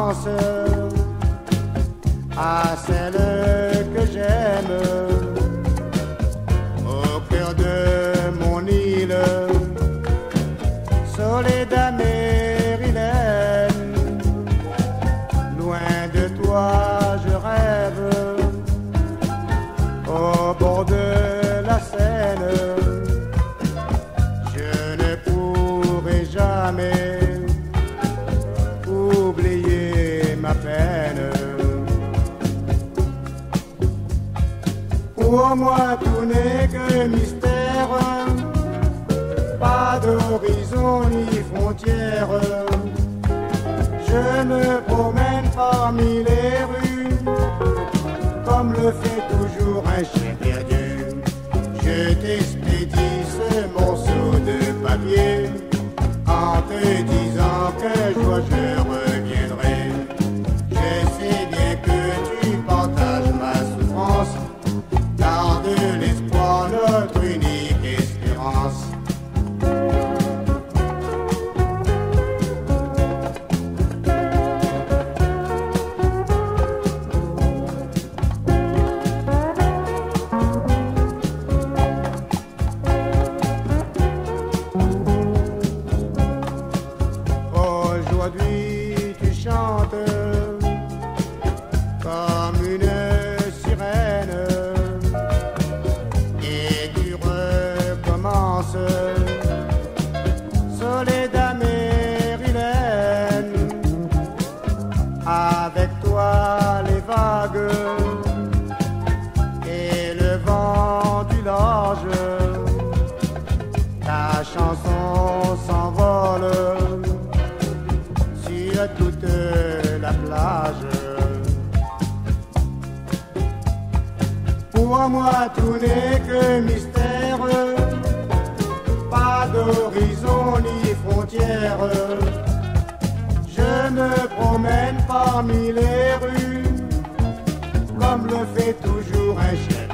pense à celle que j'aime au cœur de mon île, Soledad Maryland. Loin de toi je rêve au bord de la Seine. Je ne pourrai jamais oublier ma peine. Pour moi tout n'est que mystère, pas d'horizon ni frontière. Je me promène parmi les rues, comme le fait toujours un chien perdu. Je t'expédie ce morceau de papier, en te disant que jour je reviendrai. Je sais bien que tu partages ma souffrance, garde l'espoir, notre unique espérance. Aujourd'hui tu chantes comme une sirène et tu recommences, Soledad Maryland. Avec toi les vagues et le vent du large, ta chanson s'envole sur toute la plage. Pour moi tout n'est que mystère, pas d'horizon ni frontière. Je me promène parmi les rues, comme le fait toujours un chien